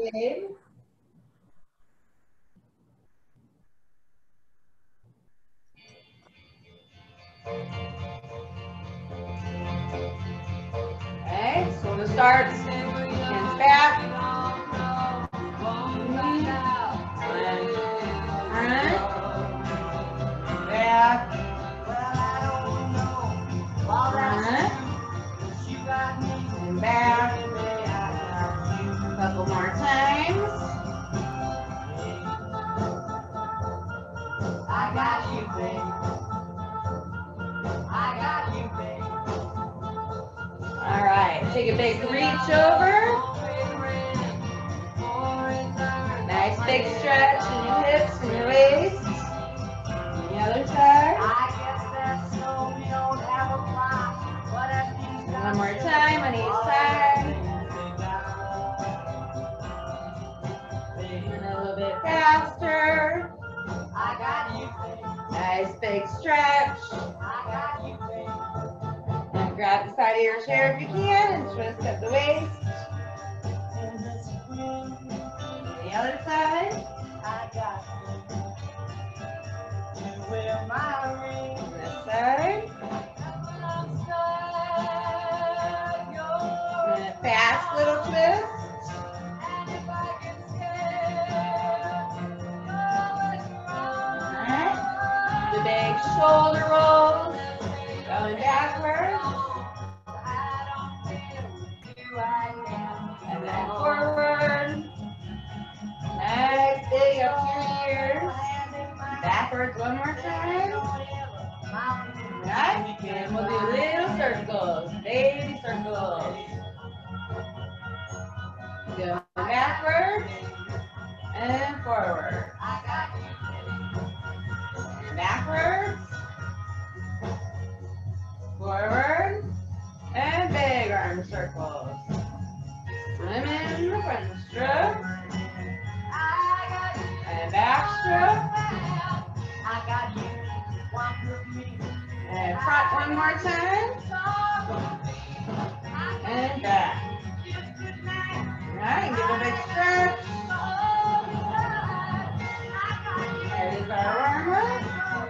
babe. Okay, so we'll start hands back. Back. And back. A couple more times. I got you, babe. I got you, babe. All right, take a big reach over. Nice big stretch in your hips and your waist. On the other side. One more time on each side. And a little bit faster. Nice big stretch. And grab the side of your chair if you can and twist at the waist. On the other side. This side. And a fast little twist. Alright. The big shoulder rolls. Going backwards. And then forward. Nice, big up to your ears. Backwards one more time. Right, and we'll do little circles, baby circles. Go backwards and forward. Backwards, forward, and big arm circles. Women, front stroke, and back stroke. And front one more time. And back. Alright, give a big stretch. There's our warm up.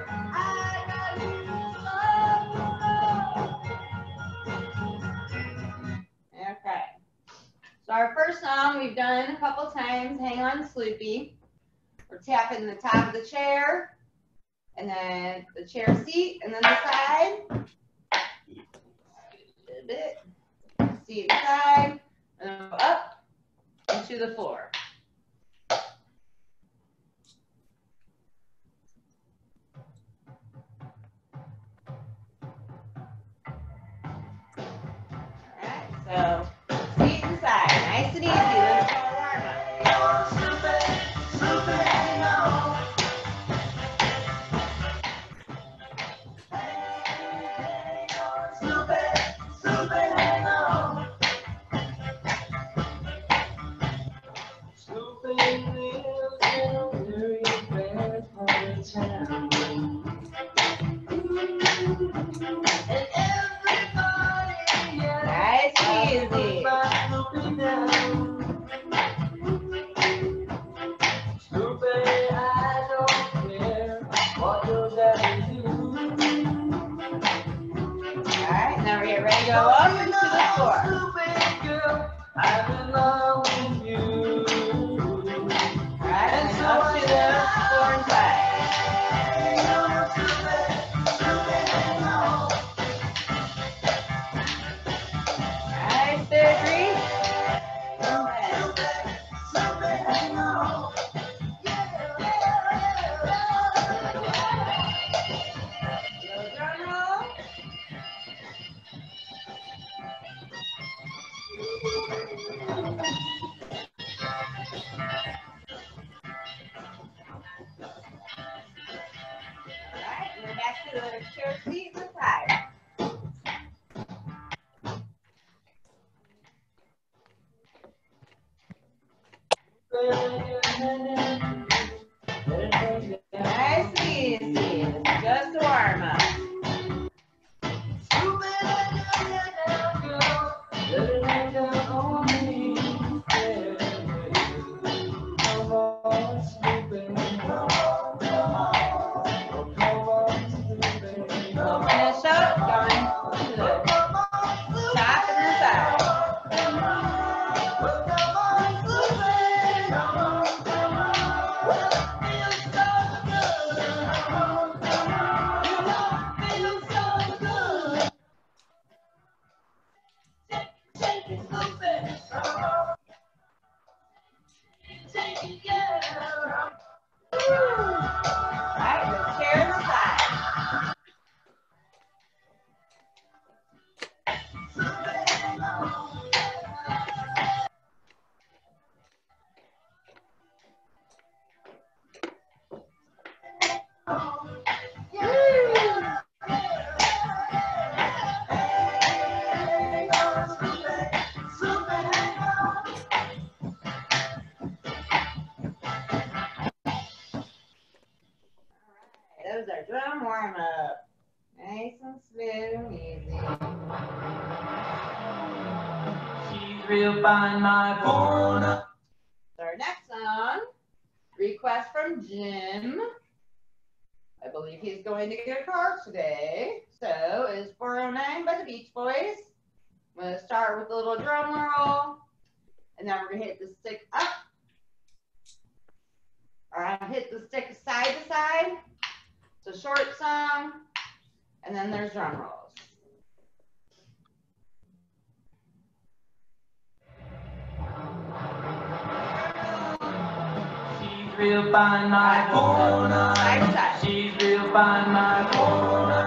Okay. So our first song we've done a couple times, Hang On Sloopy. We're tapping the top of the chair. And then the chair seat, and then the side. A bit. Seat side, and then go up and to the floor. Alright, so seat and side, nice and easy. Let's go warm up. Nice and easy. Alright, now we're ready to go up into the floor. Alright, and up to the floor and side. Nice big reach. Alright, and then back to the chair seat and the side. Nice and easy. Just a warm up. Alright, the chair side. Those are drum warm up. Nice and smooth and easy. She's real fine, my Bona. So our next song, request from Jim. I believe he's going to get a car today. So is 409 by the Beach Boys. I'm going to start with a little drum roll. And then we're going to hit the stick up. Or I'll hit the stick side to side. It's a short song. And then there's drum rolls. She's real fine, my Bona. Side to side. She's real fine, my Bona.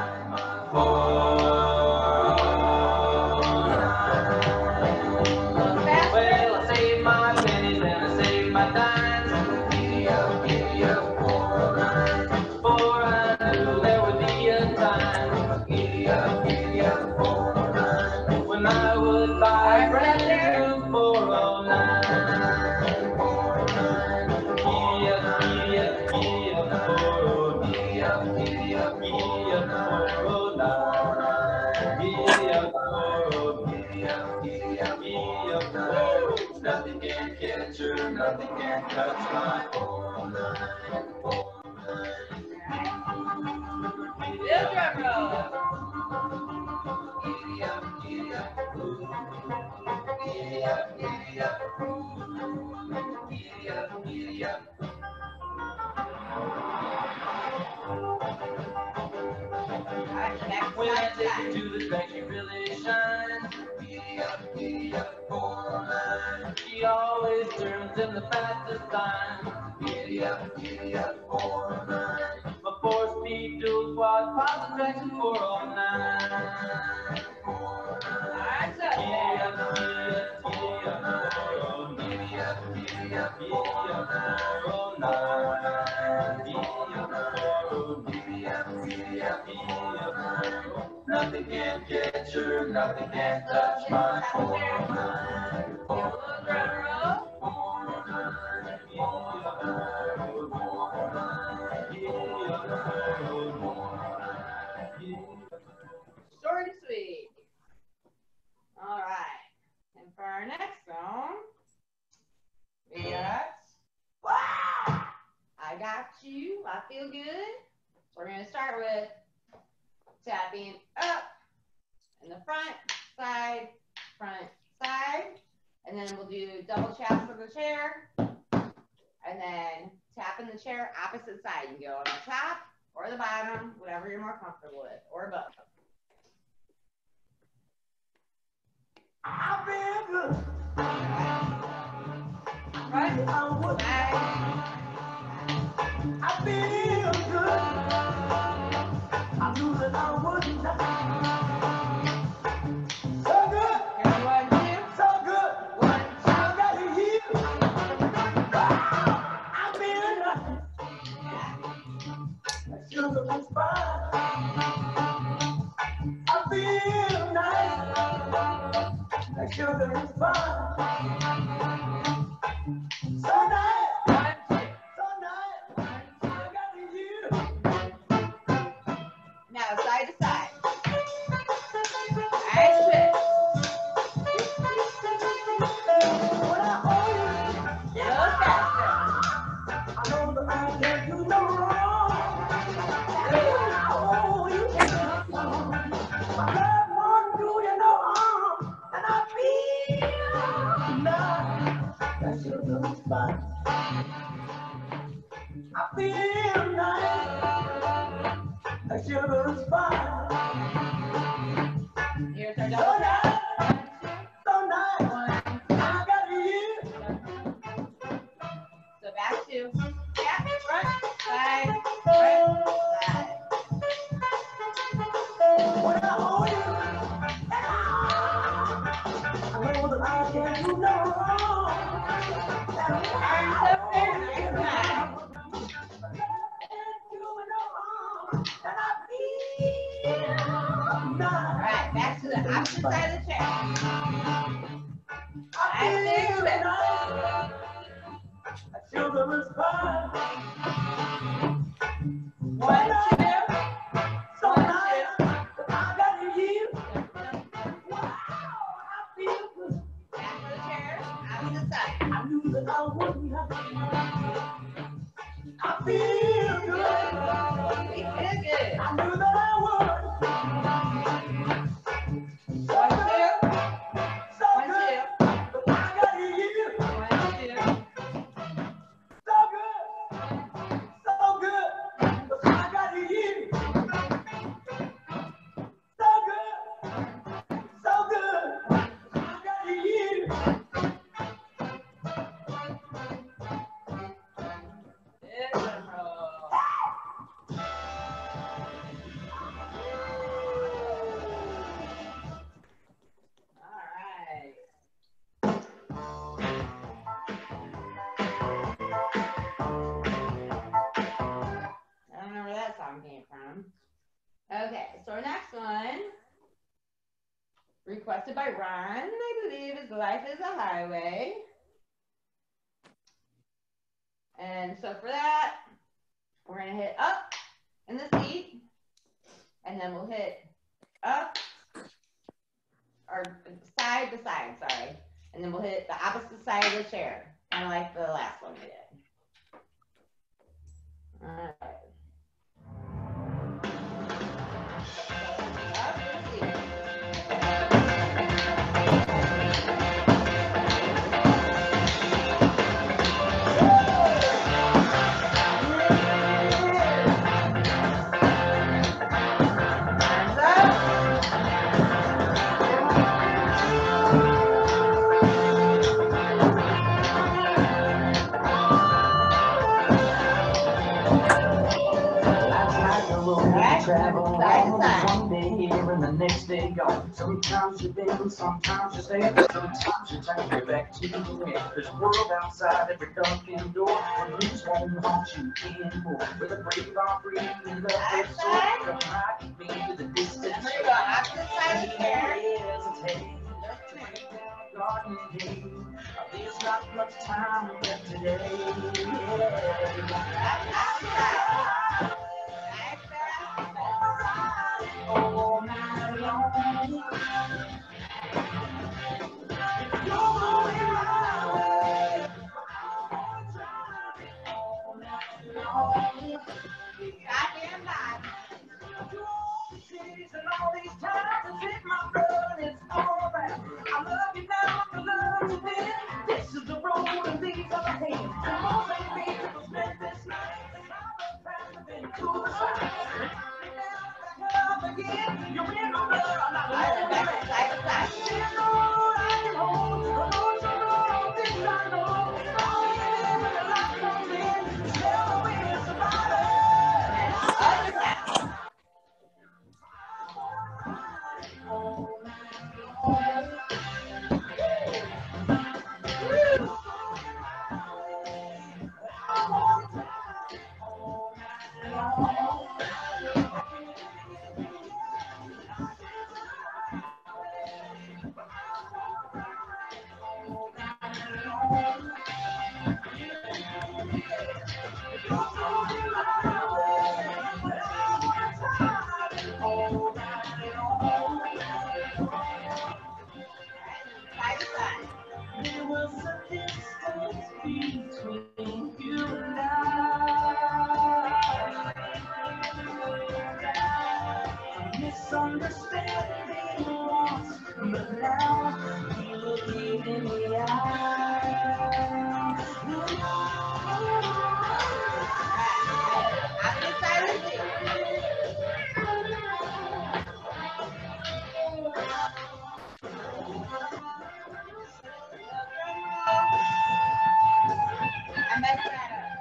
Well, I save my pennies and I save my dimes. Giddy up, Bona. For I knew there would be a time. Giddy up, Bona. When I would buy brand new 409. Nothing can catch her, nothing can touch my 409. Little drum roll. Giddy up, giddy up, giddy up, giddy up, giddy up, giddy up. When I take her to the track, she really shines. Giddy up, 409. She always turns in the fastest time. Giddy up, 409. My 4-speed dual quad pops the traction 409. Alright, so. Nothing can catch her, nothing can touch my 409. Short and sweet. All right. And for our next song, we got I Got You, I Feel Good. So we're going to start with tapping up in the front, side, and then we'll do double taps on the chair, and then tap in the chair opposite side. You can go on the top or the bottom, whatever you're more comfortable with, or above. I've been good. Right, side. I feel good. I knew that I wouldn't die. So good. Here's 1, 2. So good. 1, 2. I got you here. I've been nothing. That sugar was fine. I feel nice. That sugar is fine. So nice. 1, 2. So nice. I got you here. Now side to side. Alright, switch. When I hold you, A little faster. I know that I can't do no wrong. When I hold you, my love won't do you no harm. And I feel nice. That sugar is fine. I feel nice. That sugar is fine. Here's our So double tap. nice. 1, 2. So nice. Alright, back to the opposite side of the chair. Nice big step. One, two. I feel good. We feel good. I knew that I would. One, two. So One, good. two. But I got you. One, two. So good. So good. But I got you. So good. So good. But I got you. Came from. Okay, so our next one, requested by Ron, I believe, is Life is a Highway. And so for that, we're going to hit up in the seat, and then we'll hit up, or side to side, sorry. And then we'll hit the opposite side of the chair, kind of like the last one we did. All right. Travel one day here and the next day gone. Sometimes you bend, sometimes you stay, sometimes you turn your back to the wind. There's a world outside every darkened door, and who's won't want you anymore. With a brave are free and love their soul, come right with me to the distance. Garden gate. There's not much time left today. All night long. You're going my way. All night long. Goddamn body. And all these times I take my blood, it's all right. I love you now, I love you then. This is the road and these are the hands. And most ain't me to spend this night. I've been to the side. Again, you're in my blood, I'm not letting you back. I can hold you, hold so long, this I know. All you live when the light comes in, tell me it's somebody. Other side. There was a distance between you and I. A misunderstanding once, but now we look in the eye. Opposite side of the seat. I messed that up.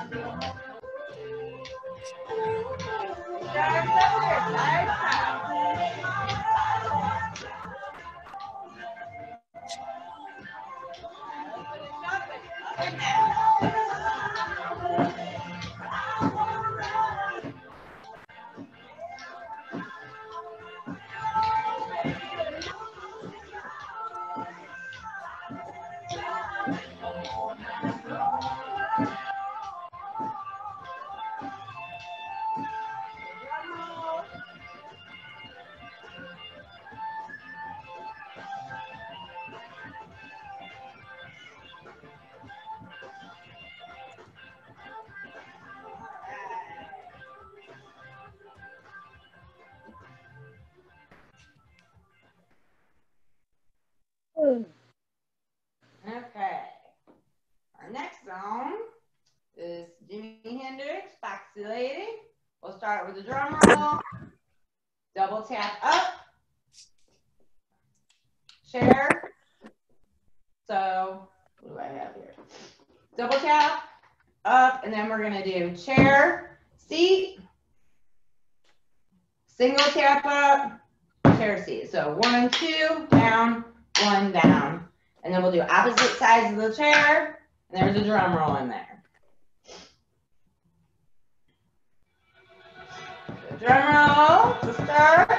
Okay. Our next song is Jimi Hendrix, Foxy Lady. We'll start with a drum roll, double tap up, chair. So what do I have here? Double tap up, and then we're gonna do chair, seat, single tap up, chair, seat. So 1, 2, down, 1, down. And then we'll do opposite sides of the chair, and there's a drum roll in there. So drum roll to start.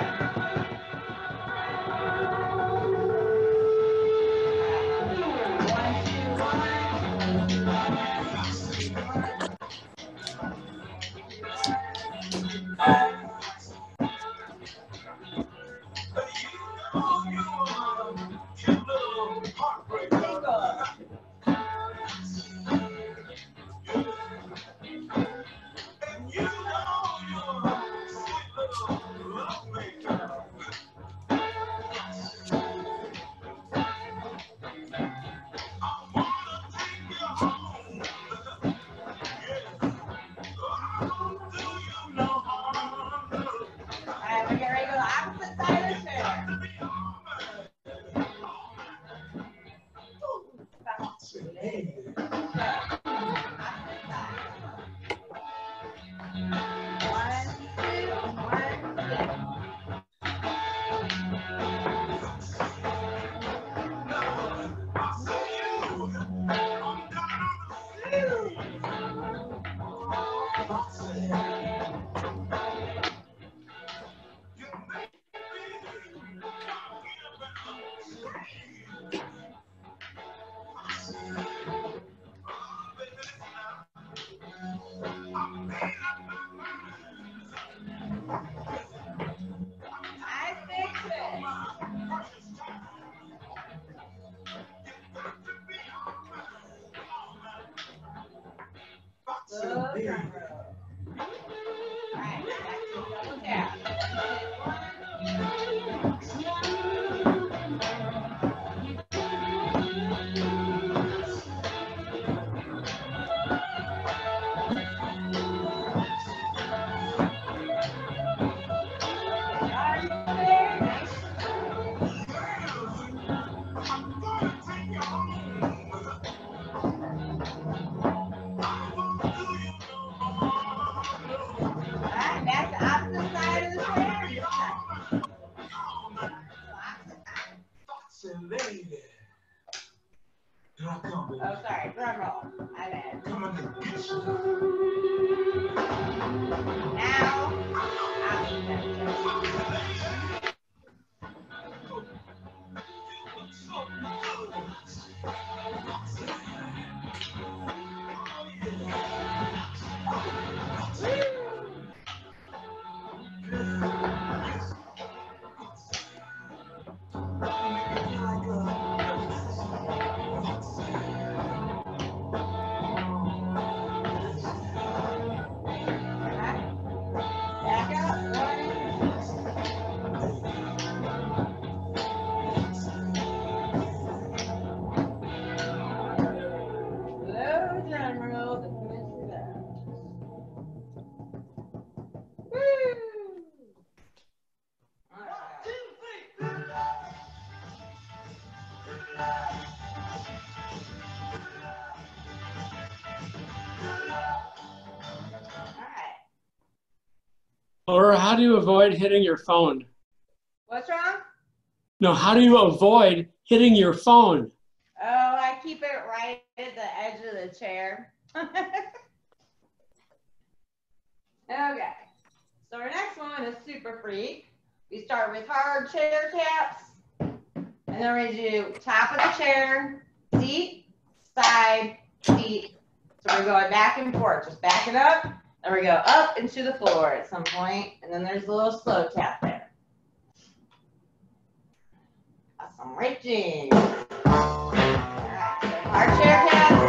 Oh, sorry, drum roll. My bad. Now, Or how do you avoid hitting your phone? What's wrong? No, how do you avoid hitting your phone? Oh, I keep it right at the edge of the chair. Okay. So our next one is super freak. We start with hard chair taps, and then we do top of the chair, seat, side, seat. So we're going back and forth. Just back it up, and we go up into the floor at some point, and then there's a little slow tap there. Awesome, reaching. All right, so hard chair taps.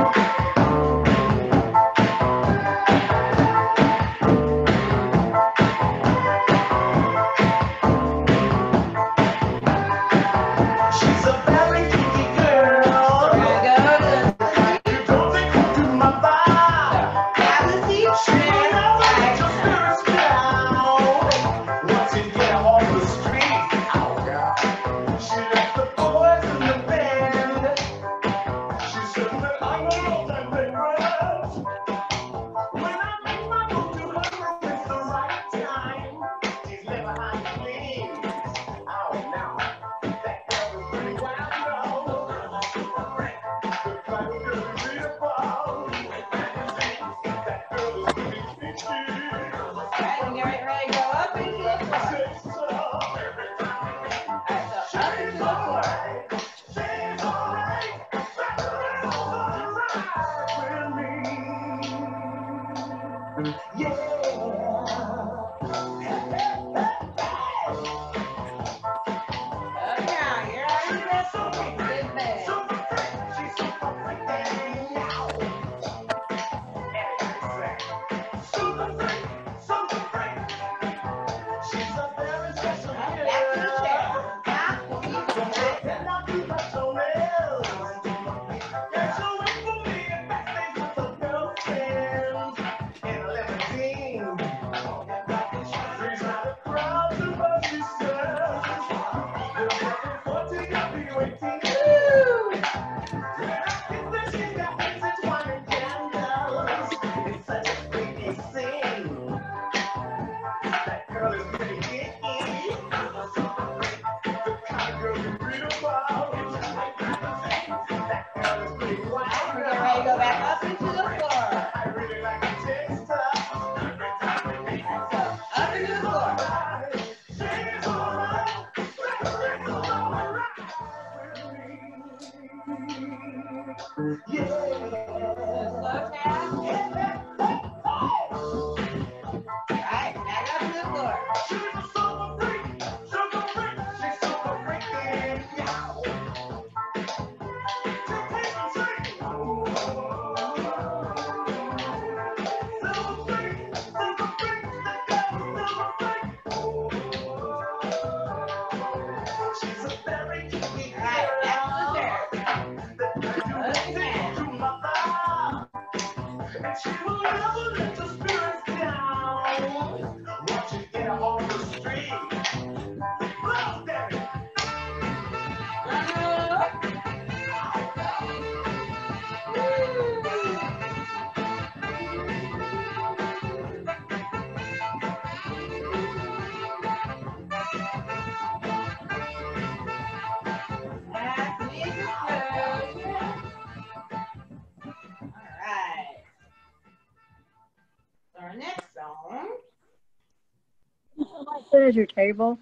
Is your table?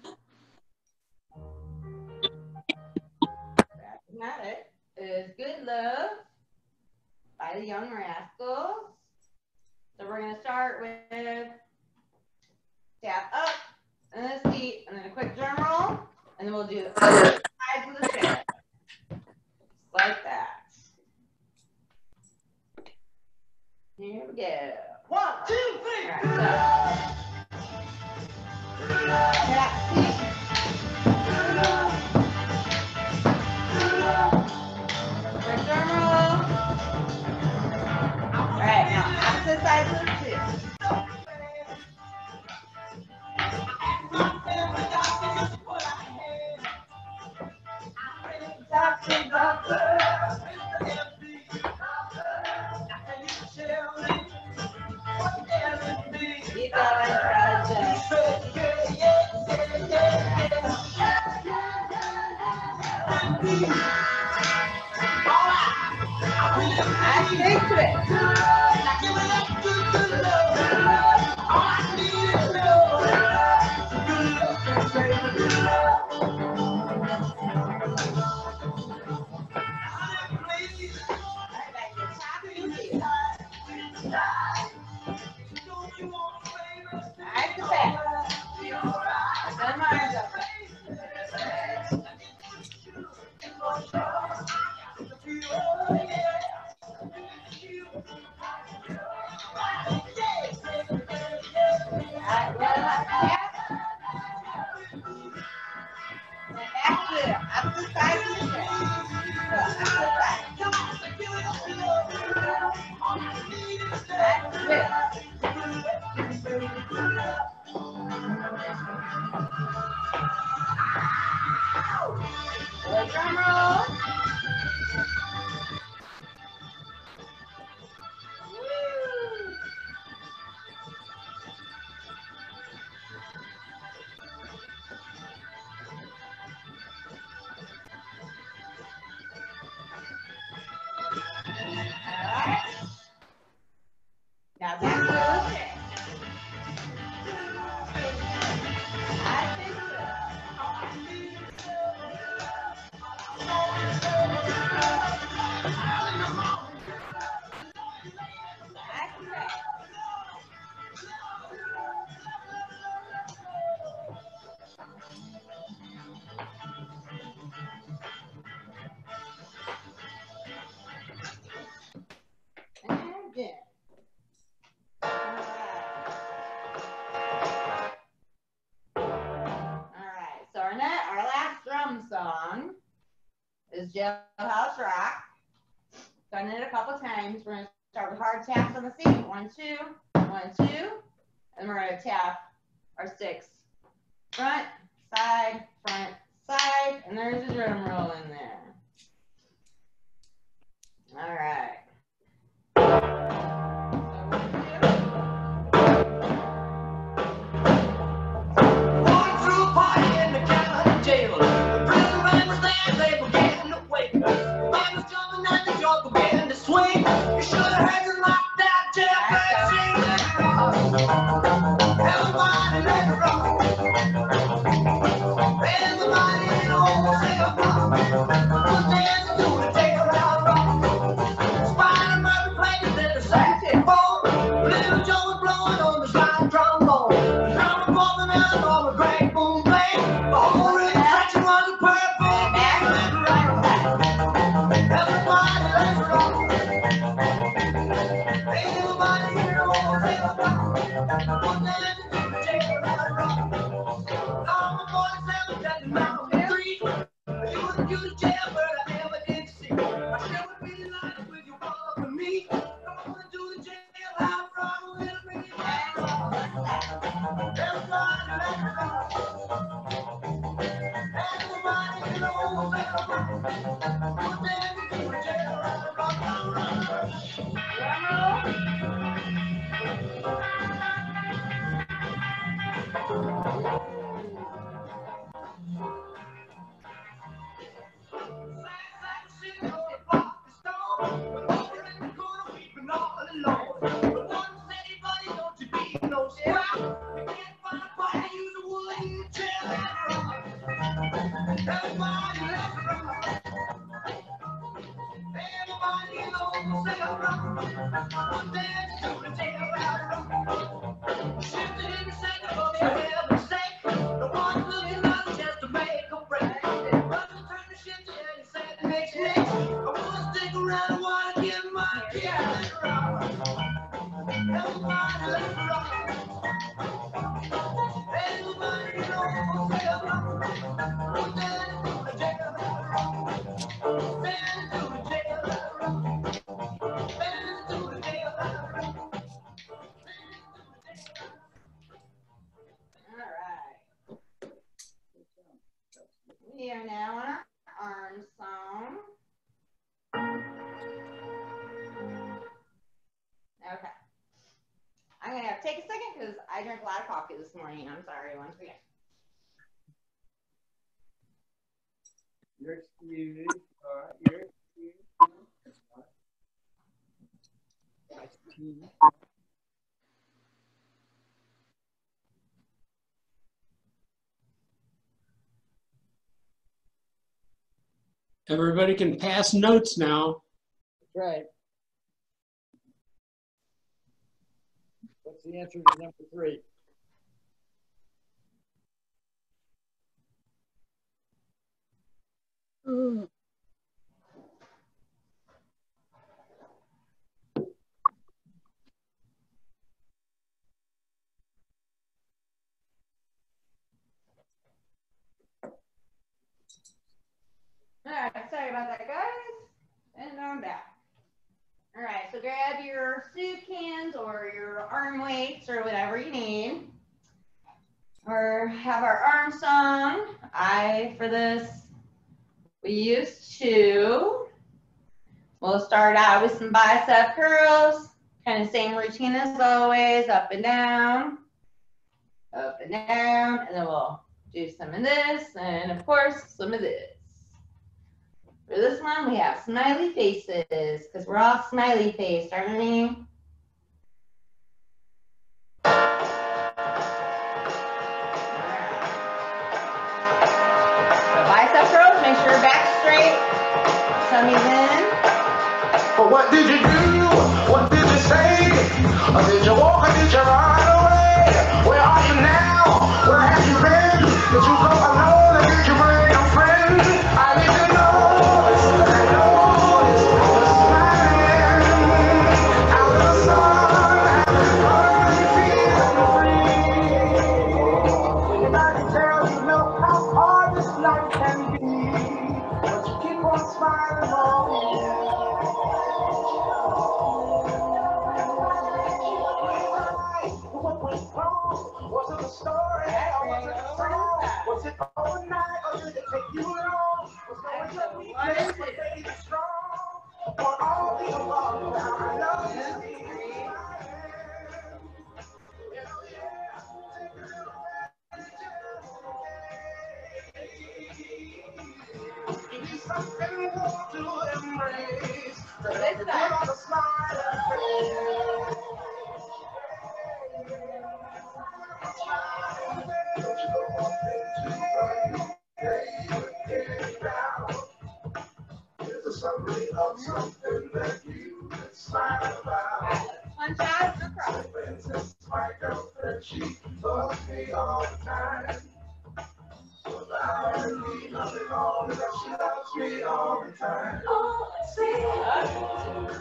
Got it. Is Good Love by the Young Rascals. So we're going to start with tap up, and then a seat, and then a quick drum roll, and then we'll do the other sides of the chair. Like that. Here we go. 1, 2, 3. All right, so tap, seat. Quick drum roll. All right, now opposite sides of the chair. Keep going, project. Stick to it. Nice and back. Send my arms up. Drum roll. Now back to the chair. I think so. Back to back. And again. Alright, so our last drum song is Jailhouse Rock. Done it a couple times. We're going to start with hard taps on the seat. 1, 2, 1, 2. And we're going to tap our sticks. Front, side, and there's a drum roll in there. All right. So 1, 2. Walking through a party in the county jail. The prison band was there, they began to wake. The band was jumping and the joint began to swing. You should have heard the knocked out jailbird sing. Let it rock. Everybody let it rock. Everybody in the whole cell block was dancing to the jailhouse rock. Spider-Man played the saxophone. Little Joe was blowing on the slide trombone. The drummer performing out on the great boom bang. The whole ring section was a perfect band. Let it rock. Everybody let it rock. Everybody in the whole cell block was dancing to the jailhouse rock. All my boys said that the mountain tree. You wouldn't do the jailbird I ever did see. I sure would be delighted with you all for me. Come on to the jailhouse rock with me. Everybody let it rock. Everybody in the whole cell block was dancing to the jailhouse rock. Drum roll. We are now on our arm song. Okay. I'm going to have to take a second because I drank a lot of coffee this morning. I'm sorry once again. You're excused. All right, you're excused. Everybody can pass notes now. That's right. What's the answer to number 3? All right, sorry about that, guys. And I'm back. All right, so grab your soup cans or your arm weights or whatever you need. Or have our arm song. For this, we used to, we'll start out with some bicep curls. Kind of same routine as always, up and down, and then we'll do some of this, and of course, some of this. For this one, we have smiley faces, because we're all smiley faced, aren't we? So bicep curls, make sure your back's straight, tummy's in. But what did you do? What did you say? Or did you walk or did you run away? Where are you now? Where have you been? Did you go alone or did you bring a friend? I need to know. I know it's smiling out of the sun. Having fun, feeling free. And I can tell you know how hard this life can be. But you keep on smiling on me. Was it a story or was it a song? Was it overnight or did it take you long? Was no weakness but baby strong? For all the above, I love you. Give me something more to embrace. Let's put on a smile. Here's a summary of something that you can smile about. Punch out and across. Since my girlfriend, she loves me all the time. Without me nothing wrong, because she loves me all the time. Oh, see. Up.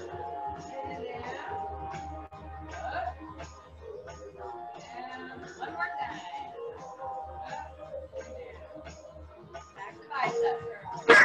And one more time. Back to bicep curls.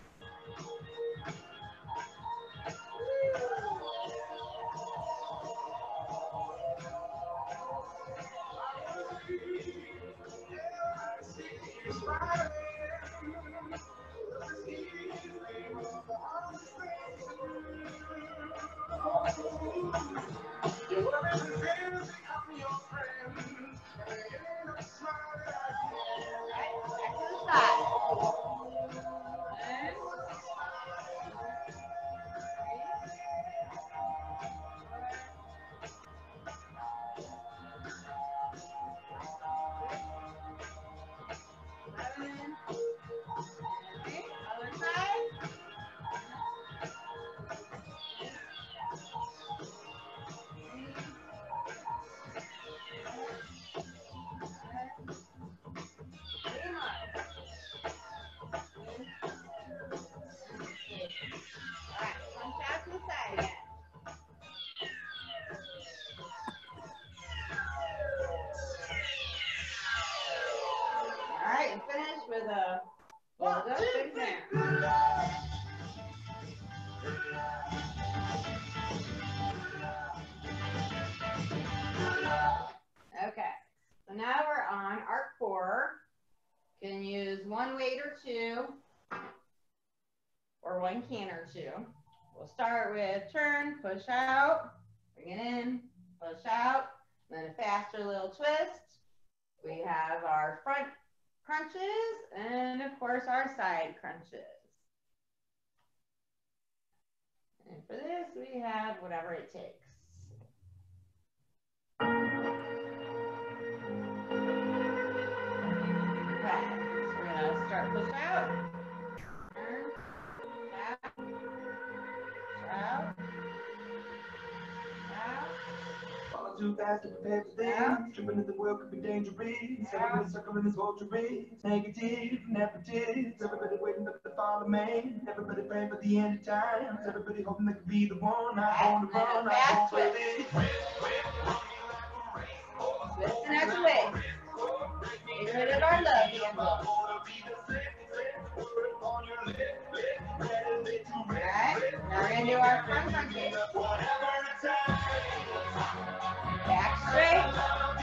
And finish with a fold up and down. Okay, so now we're on our core. You can use one weight or two, or one can or two. We'll start with turn, push out, bring it in, push out, then a faster little twist. We have our front crunches, and of course our side crunches. And for this, we have whatever it takes. Okay, so we're gonna start push out, turn, out, push out, out. Falling too fast to prepare for things. Tripping in the world could be dangerous. Everybody circling this vulture. Negative, nepotist. Everybody waiting for the fall of man. Everybody praying for the end of times. Everybody hoping they could be the one. I want to run, I want to live. Twist the next way. Get rid of our love handle. Alright, now we're going to do our front crunches. Back straight.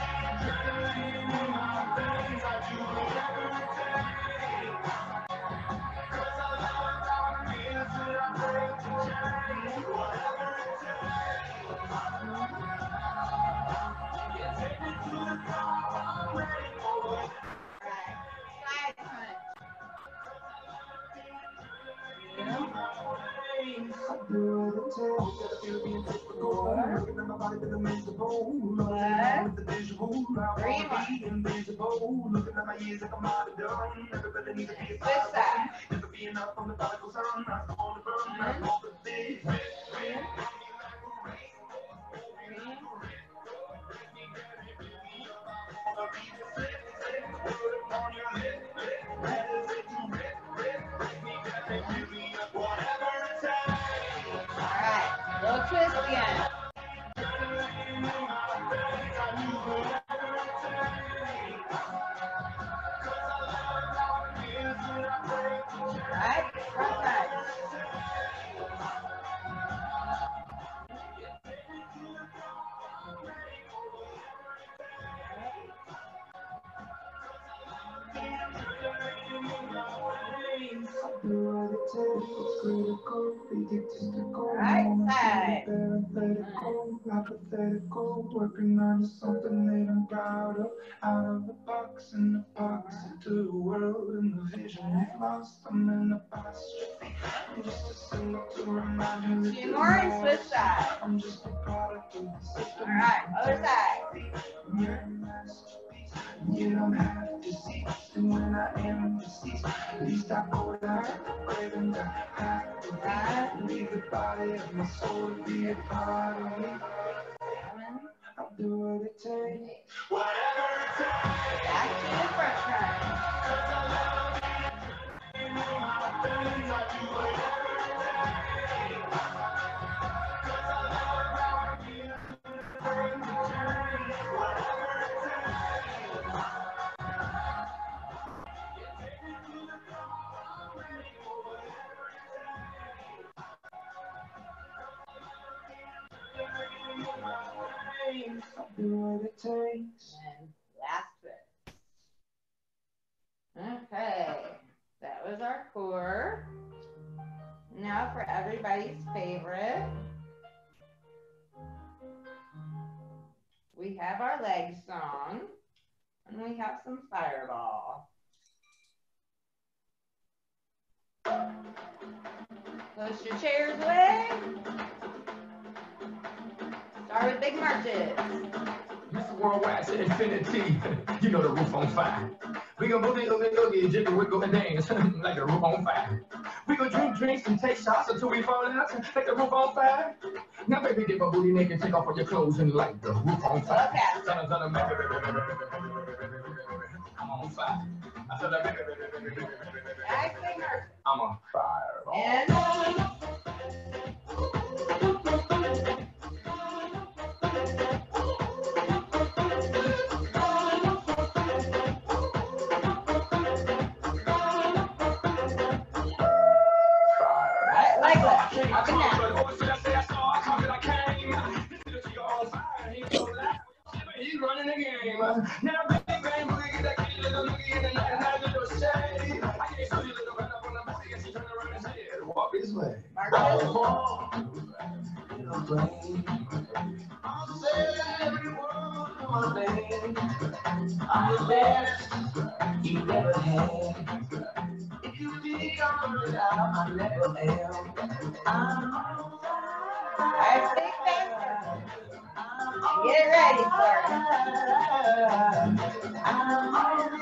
Little twist again. Right, front side. Right side. Hypothetical, working on something that I'm proud of. Out of the box, in the box, into the world, and the vision we've lost. I'm in the apostrophe. I'm just a symbol to remind you. Two more and switch sides. I'm just a product of the system. Alright, other side. You're a masterpiece. You don't have to see. And when I am deceased, at least I go down to the grave and I have to leave the body of my soul to be a part of me. I'll do what it takes. Whatever it takes. Back to the front crunch. I'll do what it takes. And last twist. Okay, that was our core. Now for everybody's favorite, we have our leg song, and we have some fireball. Push your chairs away. Start with big marches. Mr. Worldwide to infinity. You know the roof on fire. We gon' boogie, jiggle, wiggle, and dance like the roof on fire. We gon' drink drinks and take shots until we fall out like the roof on fire. Now, baby, get my booty naked, take off all your clothes and light the roof on fire. Okay. I'm on fire. Nice big march. I'm on fire. And like that. Up and down. He's running the game. Now, bang, bang, boogie, that kid, little noogie in the night, and I little shade. I can't show you little run up on the booty and she turn around and say, walk this way. I'm the best. you never had. If you think I'm running out, I never am. I'm Alright, take that. Get ready for it. I'm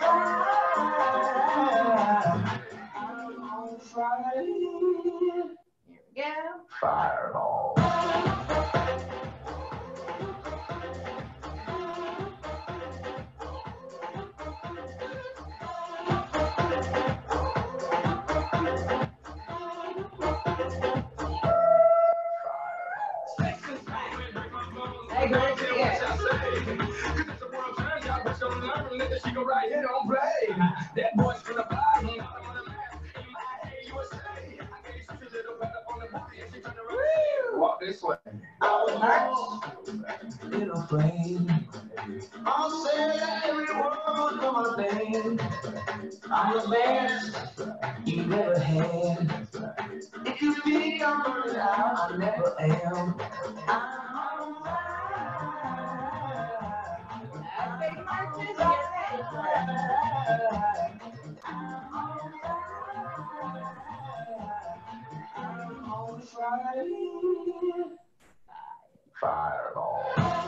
on fire. Here we go. Fireball. Hey, good to see it. That boy's gonna buy me. Walk this way. I was little brain. I'll say every word of my name. I'm the best you never had. If you think I'm running out, I never am. I'm Big marches, get ready for it. on fire. Fireball.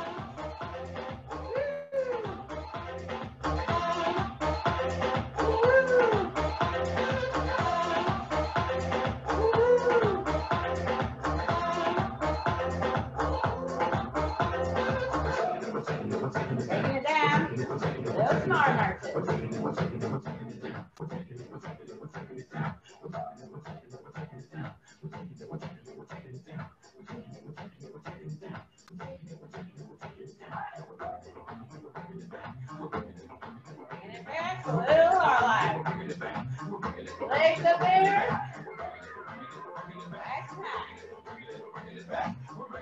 Taking it down. Little smart marches. Bringing it back a little hard. Legs up there. Back time.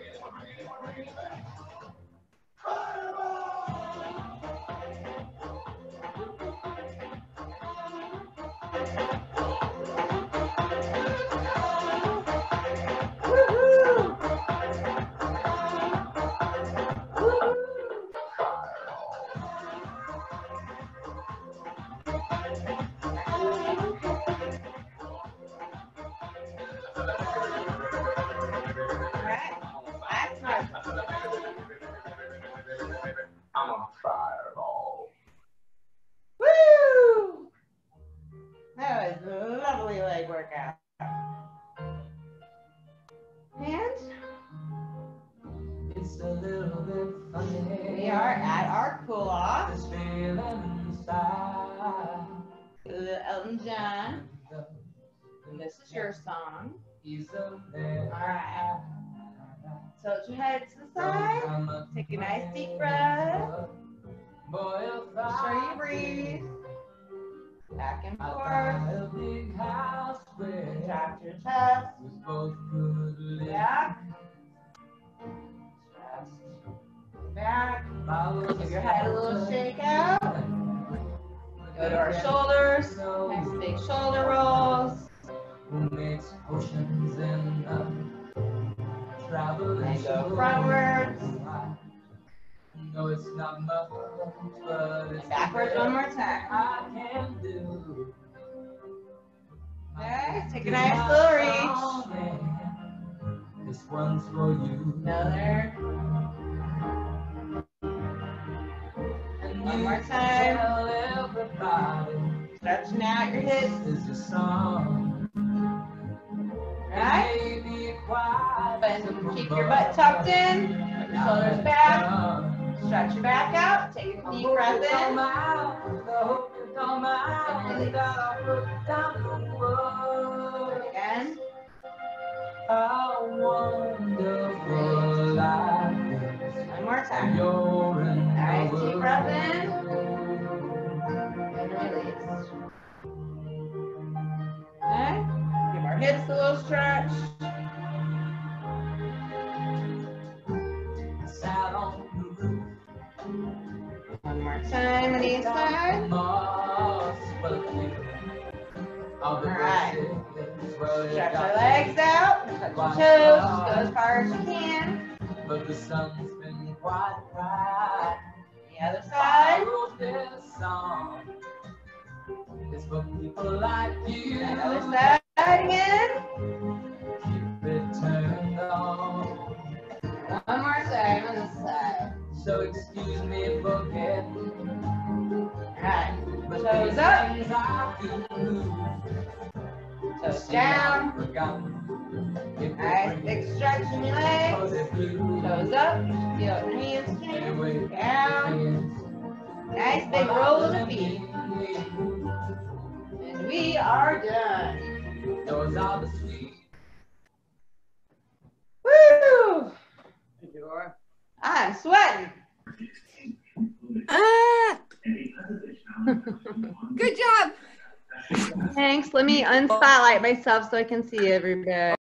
I'm a fireball. Woo! That was a lovely leg workout. And It's a little bit funny. we are at our cool off. This feeling inside. The Elton John. And this is your song. Alright. Tilt your head to the side. Take a nice deep breath. Make sure you breathe. Back and forth. Contract your chest. Back. Chest. Back. Give your head a little shake out. Go to our shoulders. Nice big shoulder rolls. And go frontwards. No, it's not much, but it's Backwards one more time. I can do. Okay, take a nice little reach. This one's for you. Another. And One you more can time. tell everybody Stretching out your hips. this is your song. Right? Maybe quiet, And keep your butt tucked in. Put your shoulders back. Stretch your back out. Take a deep breath in. Again. How wonderful life One more is. time. You're in Nice the deep breath in. world. And release. Okay. Give our hips a little stretch. Sat on the roof. One more time on each side. Alright. Stretch our legs out. Touch your toes. Just go as far as you can. But the sun's been quite bright. The other side. I wrote this song for people like you. Other side again. Keep it turned on. One more side on this side. So excuse me for getting. Alright. But Toes these up. things I do. Toes down. Forgotten. If they Nice bring big stretch in your legs. cause they're blue. Toes up. Feel your hands Anyway, down. Nice big roll of the feet. And we are done. Those are the sweet. Woo! Thank you, Laura. I'm sweating. Ah, good job. Thanks. Let me unspotlight myself so I can see everybody.